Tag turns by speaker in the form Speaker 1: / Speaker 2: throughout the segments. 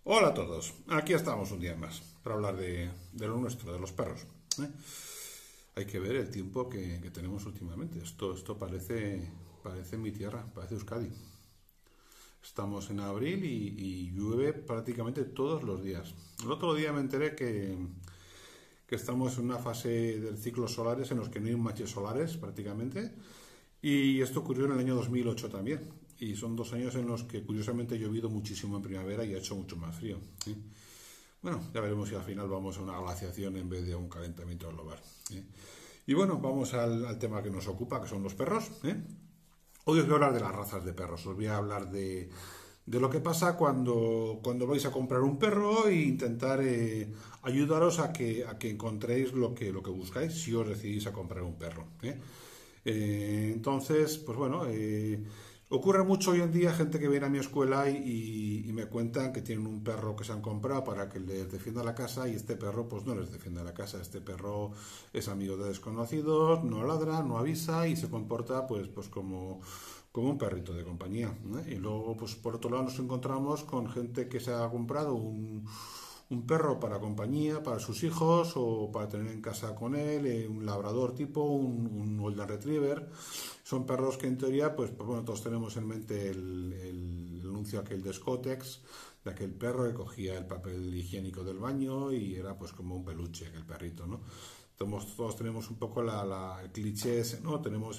Speaker 1: Hola a todos, aquí estamos un día más para hablar de lo nuestro, de los perros. ¿eh? Hay que ver el tiempo que tenemos últimamente. Esto parece mi tierra, parece Euskadi. Estamos en abril y llueve prácticamente todos los días. El otro día me enteré que estamos en una fase del ciclo solares en los que no hay manchas solares prácticamente. Y esto ocurrió en el año 2008 también. Y son 2 años en los que curiosamente ha llovido muchísimo en primavera y ha hecho mucho más frío. ¿eh? Bueno, ya veremos si al final vamos a una glaciación en vez de un calentamiento global. ¿eh? Y bueno, vamos al tema que nos ocupa, que son los perros. Hoy os voy a hablar de las razas de perros. Os voy a hablar de lo que pasa cuando vais a comprar un perro e intentar ayudaros a que encontréis lo que buscáis si os decidís a comprar un perro. Entonces, pues bueno, ocurre mucho hoy en día gente que viene a mi escuela y me cuentan que tienen un perro que se han comprado para que les defienda la casa y este perro pues no les defiende la casa. Este perro es amigo de desconocidos, no ladra, no avisa y se comporta pues como un perrito de compañía. Y luego, pues por otro lado nos encontramos con gente que se ha comprado un perro para compañía, para sus hijos o para tener en casa con él, un labrador tipo, un golden retriever. Son perros que en teoría, pues bueno, todos tenemos en mente el anuncio aquel de Scottex, de aquel perro que cogía el papel higiénico del baño y era pues como un peluche, aquel perrito, ¿no? Todos tenemos un poco el cliché ese, ¿no? Tenemos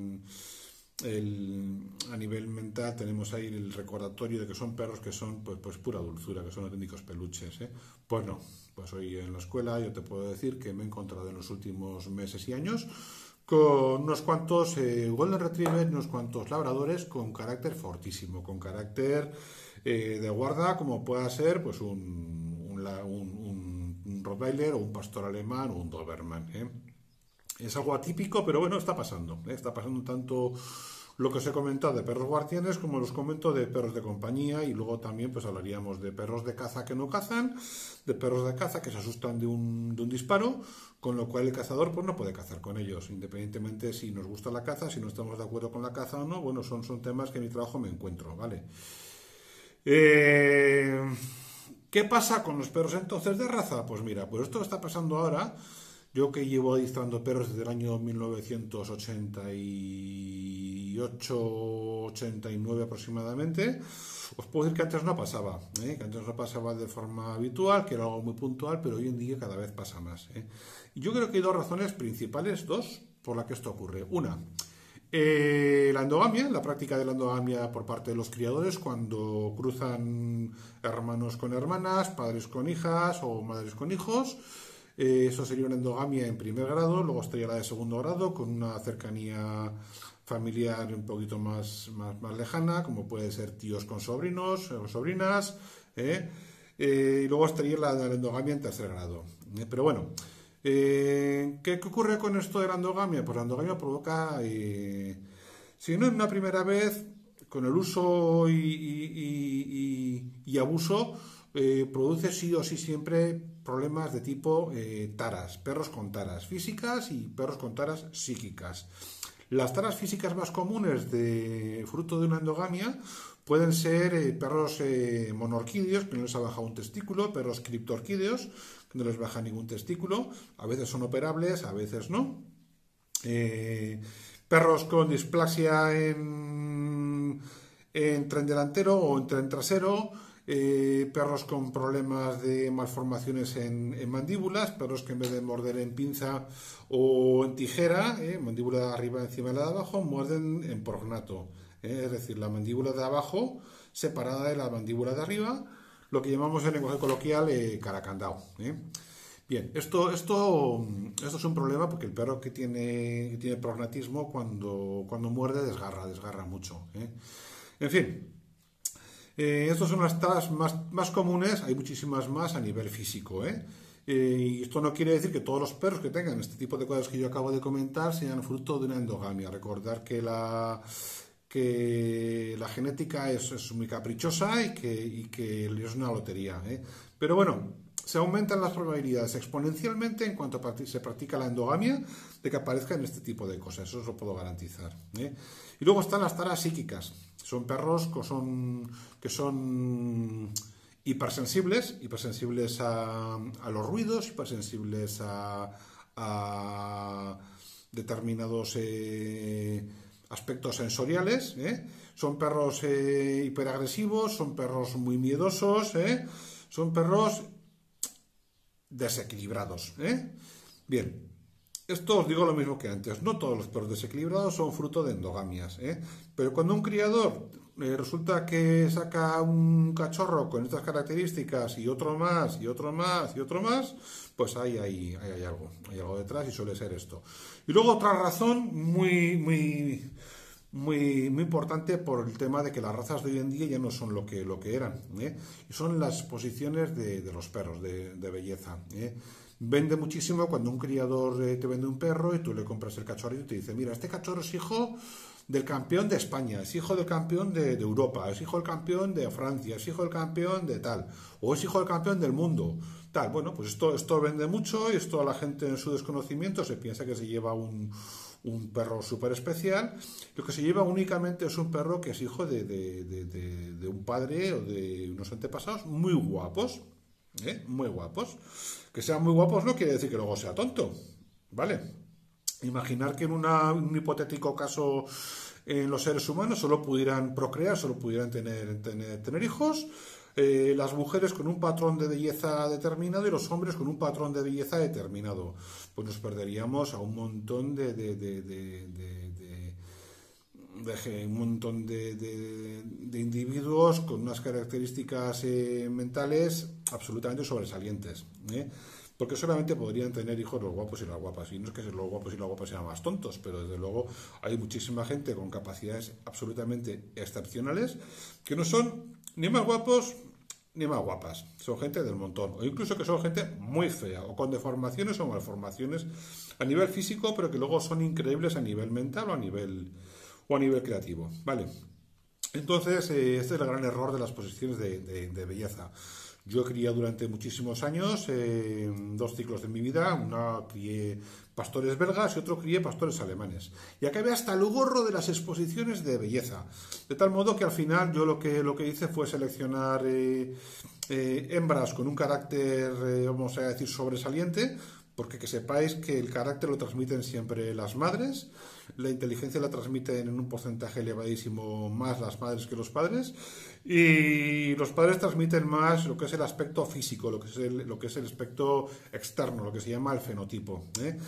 Speaker 1: a nivel mental tenemos ahí el recordatorio de que son perros que son pues pura dulzura, que son auténticos peluches. Pues no, pues hoy en la escuela yo te puedo decir que me he encontrado en los últimos meses y años con unos cuantos Golden Retriever, unos cuantos labradores con carácter fortísimo, con carácter de guarda, como pueda ser pues un Rottweiler o un pastor alemán o un Doberman. Es algo atípico, pero bueno, está pasando. Está pasando tanto lo que os he comentado de perros guardianes como los comento de perros de compañía y luego también pues hablaríamos de perros de caza que no cazan, de perros de caza que se asustan de un disparo, con lo cual el cazador pues no puede cazar con ellos, independientemente si nos gusta la caza, si no estamos de acuerdo con la caza o no. Bueno, son temas que en mi trabajo me encuentro, ¿vale? Eh, ¿Qué pasa con los perros entonces de raza? Pues mira, pues esto está pasando ahora. Yo que llevo adiestrando perros desde el año 1988-89 aproximadamente, os puedo decir que antes no pasaba, que antes no pasaba de forma habitual, que era algo muy puntual, pero hoy en día cada vez pasa más. Y yo creo que hay dos razones principales, dos, por las que esto ocurre. Una, la endogamia, la práctica de la endogamia por parte de los criadores cuando cruzan hermanos con hermanas, padres con hijas o madres con hijos. Eso sería una endogamia en primer grado, luego estaría la de segundo grado con una cercanía familiar un poquito más lejana, como puede ser tíos con sobrinos o sobrinas, y luego estaría la endogamia en tercer grado. Pero bueno, ¿qué ocurre con esto de la endogamia? Pues la endogamia provoca, si no en una primera vez, con el uso y abuso, produce sí o sí siempre problemas de tipo taras, perros con taras físicas y perros con taras psíquicas. Las taras físicas más comunes de fruto de una endogamia pueden ser perros monorquídeos, que no les ha bajado un testículo, perros criptorquídeos, que no les baja ningún testículo, a veces son operables, a veces no. Perros con displasia en tren delantero o en tren trasero, perros con problemas de malformaciones en mandíbulas, perros que en vez de morder en pinza o en tijera, mandíbula de arriba encima de la de abajo, muerden en prognato, es decir, la mandíbula de abajo separada de la mandíbula de arriba, lo que llamamos en lenguaje coloquial caracandao. Bien, esto es un problema porque el perro que tiene prognatismo cuando muerde desgarra mucho. En fin, estas son las taras más comunes, hay muchísimas más a nivel físico. Y esto no quiere decir que todos los perros que tengan este tipo de cosas que yo acabo de comentar sean fruto de una endogamia. Recordar que la genética es muy caprichosa y que es una lotería. Pero bueno, se aumentan las probabilidades exponencialmente en cuanto se practica la endogamia de que aparezcan este tipo de cosas, eso os lo puedo garantizar. Y luego están las taras psíquicas, son perros que son hipersensibles a los ruidos, hipersensibles a determinados aspectos sensoriales, ¿eh? Son perros hiperagresivos, son perros muy miedosos, ¿eh? Son perros desequilibrados, ¿eh? Bien, esto os digo lo mismo que antes, no todos los perros desequilibrados son fruto de endogamias, ¿eh? Pero cuando un criador resulta que saca un cachorro con estas características y otro más, y otro más, y otro más, pues hay algo detrás y suele ser esto. Y luego otra razón muy importante por el tema de que las razas de hoy en día ya no son lo que eran, ¿eh? Y son las posiciones de los perros de belleza, ¿eh? Vende muchísimo cuando un criador te vende un perro y tú le compras el cachorro y te dice, mira, este cachorro es hijo del campeón de España, es hijo del campeón de Europa, es hijo del campeón de Francia, es hijo del campeón de tal, o es hijo del campeón del mundo, tal. Bueno, pues esto vende mucho y esto a la gente en su desconocimiento se piensa que se lleva un perro súper especial. Lo que se lleva únicamente es un perro que es hijo de un padre o de unos antepasados muy guapos, ¿eh? Muy guapos. Que sean muy guapos no quiere decir que luego sea tonto, ¿vale? Imaginar que en un hipotético caso en los seres humanos solo pudieran procrear, solo pudieran tener hijos, las mujeres con un patrón de belleza determinado y los hombres con un patrón de belleza determinado. Pues nos perderíamos a un montón de individuos con unas características mentales absolutamente sobresalientes, ¿eh? Porque solamente podrían tener hijos los guapos y las guapas. Y no es que los guapos y las guapas sean más tontos, pero desde luego hay muchísima gente con capacidades absolutamente excepcionales que no son ni más guapos ni más guapas. Son gente del montón. O incluso que son gente muy fea, o con deformaciones o malformaciones a nivel físico, pero que luego son increíbles a nivel mental o a nivel creativo, ¿vale? Entonces, este es el gran error de las posiciones de belleza. Yo crié durante muchísimos años, 2 ciclos de mi vida, una crié pastores belgas y otro crié pastores alemanes. Y acabé hasta el gorro de las exposiciones de belleza. De tal modo que al final yo lo que hice fue seleccionar hembras con un carácter, vamos a decir, sobresaliente, porque que sepáis que el carácter lo transmiten siempre las madres, la inteligencia la transmiten en un porcentaje elevadísimo más las madres que los padres, y los padres transmiten más lo que es el aspecto físico, lo que es el aspecto externo, lo que se llama el fenotipo,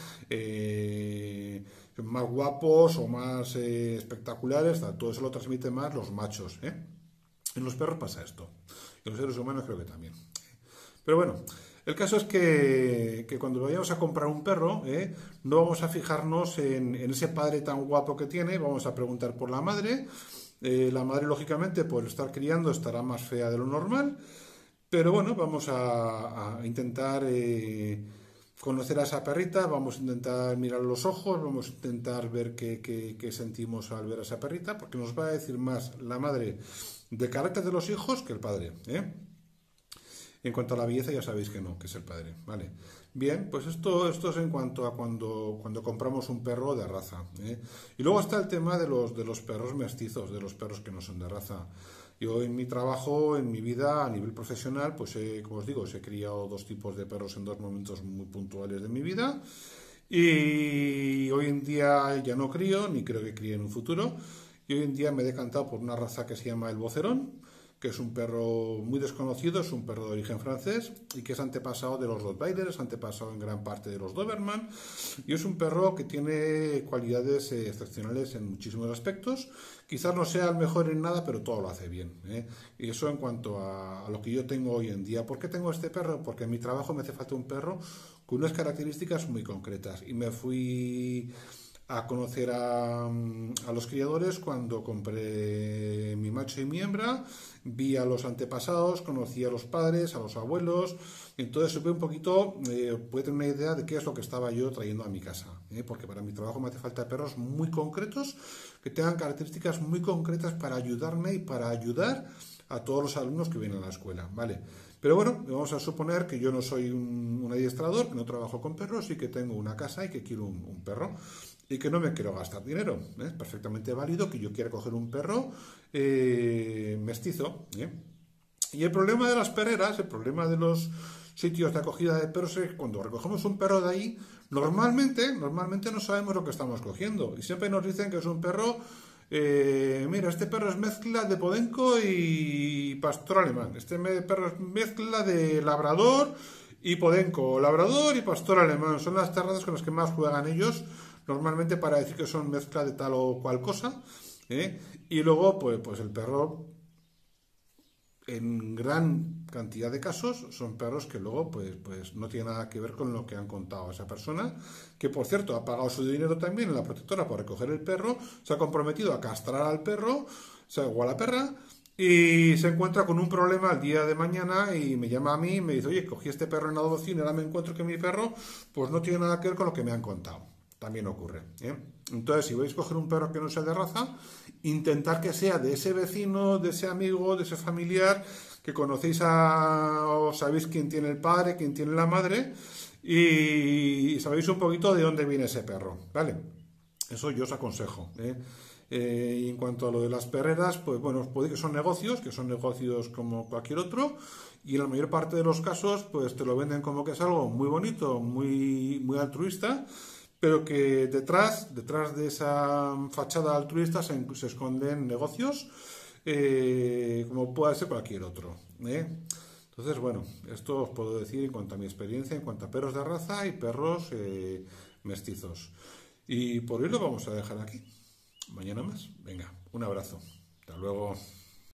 Speaker 1: más guapos o más espectaculares, todo eso lo transmiten más los machos, ¿eh? En los perros pasa esto, en los seres humanos creo que también. Pero bueno, el caso es que cuando vayamos a comprar un perro, no vamos a fijarnos en ese padre tan guapo que tiene, vamos a preguntar por la madre. La madre, lógicamente, por estar criando, estará más fea de lo normal, pero bueno, vamos a intentar conocer a esa perrita, vamos a intentar mirar los ojos, vamos a intentar ver qué sentimos al ver a esa perrita, porque nos va a decir más la madre de carácter de los hijos que el padre, ¿eh? En cuanto a la belleza ya sabéis que no, que es el padre, ¿vale? Bien, pues esto es en cuanto a cuando compramos un perro de raza, ¿eh? Y luego está el tema de los perros mestizos, de los perros que no son de raza. Yo en mi trabajo, en mi vida, a nivel profesional, pues como os digo, he criado 2 tipos de perros en 2 momentos muy puntuales de mi vida. Y hoy en día ya no crío, ni creo que críe en un futuro. Y hoy en día me he decantado por una raza que se llama el Bocerón, que es un perro muy desconocido, es un perro de origen francés y que es antepasado de los Rottweiler, es antepasado en gran parte de los Doberman, y es un perro que tiene cualidades excepcionales en muchísimos aspectos. Quizás no sea el mejor en nada, pero todo lo hace bien, ¿eh? Y eso en cuanto a lo que yo tengo hoy en día. ¿Por qué tengo este perro? Porque en mi trabajo me hace falta un perro con unas características muy concretas, y me fui a conocer a los criadores cuando compré mi macho y mi hembra, vi a los antepasados, conocí a los padres, a los abuelos, entonces supe un poquito, pude tener una idea de qué es lo que estaba yo trayendo a mi casa, porque para mi trabajo me hace falta perros muy concretos, que tengan características muy concretas para ayudarme y para ayudar a todos los alumnos que vienen a la escuela, ¿vale? Pero bueno, vamos a suponer que yo no soy un adiestrador, que no trabajo con perros y que tengo una casa y que quiero un perro y que no me quiero gastar dinero. Es perfectamente válido que yo quiera coger un perro mestizo, Y el problema de las perreras, el problema de los sitios de acogida de perros es que cuando recogemos un perro de ahí, normalmente no sabemos lo que estamos cogiendo. Y siempre nos dicen que es un perro, mira, este perro es mezcla de podenco y pastor alemán. Perro es mezcla de labrador y podenco, labrador y pastor alemán. Son las razas con las que más juegan ellos, normalmente para decir que son mezcla de tal o cual cosa. Y luego, pues el perro en gran cantidad de casos son perros que luego pues no tienen nada que ver con lo que han contado a esa persona, que por cierto ha pagado su dinero también en la protectora por recoger el perro, se ha comprometido a castrar al perro, o a la perra, y se encuentra con un problema el día de mañana y me llama a mí y me dice, oye, cogí este perro en adopción y ahora me encuentro que mi perro pues no tiene nada que ver con lo que me han contado. También ocurre. Entonces, si vais a coger un perro que no sea de raza, intentar que sea de ese vecino, de ese amigo, de ese familiar, que conocéis o sabéis quién tiene el padre, quién tiene la madre, y sabéis un poquito de dónde viene ese perro, ¿vale? Eso yo os aconsejo. Y en cuanto a lo de las perreras, pues bueno, puede que son negocios como cualquier otro, y en la mayor parte de los casos, pues te lo venden como que es algo muy bonito, muy altruista, pero que detrás de esa fachada altruista se esconden negocios, como puede ser cualquier otro. Entonces, bueno, esto os puedo decir en cuanto a mi experiencia, en cuanto a perros de raza y perros mestizos. Y por hoy lo vamos a dejar aquí. Mañana más. Venga, un abrazo. Hasta luego.